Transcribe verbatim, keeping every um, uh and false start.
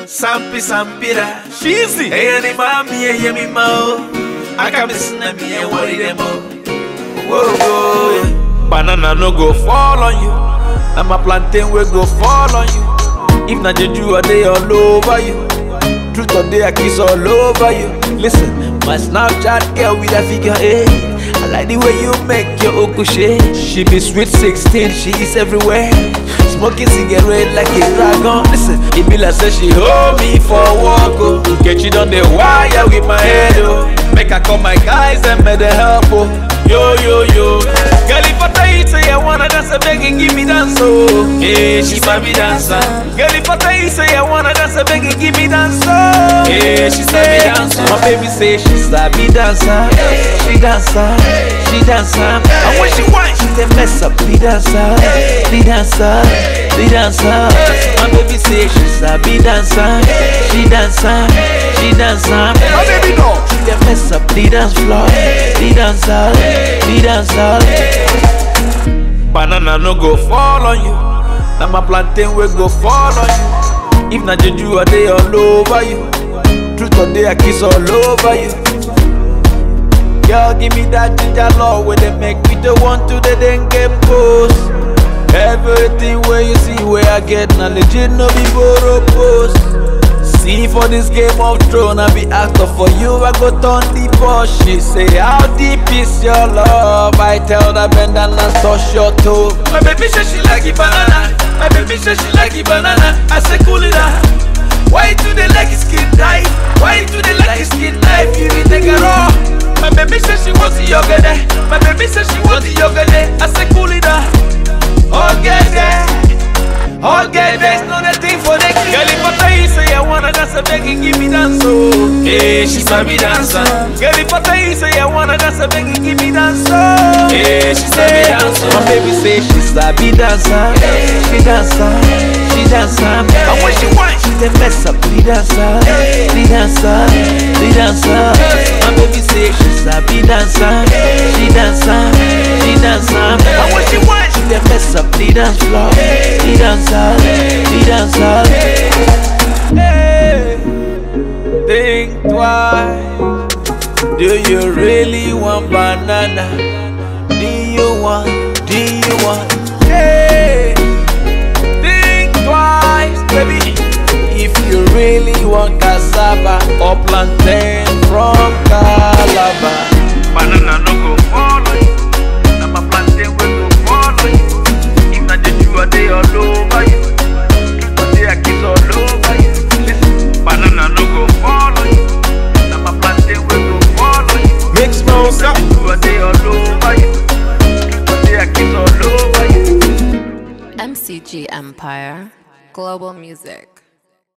Sampi Sampira, cheesy. Hey, any mommy, hey, me mo. I can't miss me and worry them all. Whoa, whoa. Banana no go fall on you. And my plantain will go fall on you. If not juju, a day all over you. Truth or day, I kiss all over you. Listen, my Snapchat girl with a figure eight. I like the way you make your okushe. She be sweet sixteen, she is everywhere. Smoking cigarette like a dragon. Listen, it be like say she hold me for a walk. Oh, get you on the wire with my head. Oh, make I call my guys and make the help. Oh, yo yo yo. Girl, if I tell you say I wanna dance, I beg and give me dance. Oh, hey, she sabi dancer. Girl, if I tell you say I wanna dance, I beg and give me dance. Oh, hey, she sabi dancer. My baby say she sabi dancer. She dancer, she dancer. And when she whine, she dey mess up the dancer, the dancer, the dancer. My baby say she sabi dancer. She dancer, she dancer. My baby know she dey mess up the dance floor, the dancer, the dancer. Banana no go fall on you. Now my plantain will go fall on you. If not juju, a day all over you. Truth or day, I kiss all over you. Girl, give me that ginger love where they make me the one to the then get post. Everything where you see where I get now legit no be borrow post. See for this Game of Thrones I be actor for you I go turn the boss. She say how deep is your love? I tell the bend and I touch your toe. My baby say she like it banana. My baby say she like it banana. I say cool it down. Why do they like his skin tight? Why do they like his skin knife? You need take her raw. My baby said she wants the yoga there. My baby said she wants the yoga there. I said cool it down. All get there. All get there. It's not a thing for the kid. Girl, if I tell you say I wanna dance, I beg and give me dance. Oh, hey, she sabi dancer. Girl, if I tell you say I wanna dance, I beg and give me dance. Oh, hey, she sabi dancer. My baby say she sabi dancer. She dancer, she dancer. And when she whine, she dey mess up the dancer, the dancer, the dancer. My baby say she sabi dancer. She dancer, she dancer. And when she whine, she dey mess up the dance floor, the dancer, the dancer. Hey, think twice. Do you really want banana? Do you want? Do you want? Hey, think twice, baby. If you really want cassava or plantain from Calabar. Banana no go follow you. Now my plantain will go follow you. If not juju a day all over you. Today I kiss all over you. Listen, banana no go follow you. Now my plantain will go follow you. Mix mouse up. Juju a day all over you. Today I kiss all over you. M C G Empire, global music.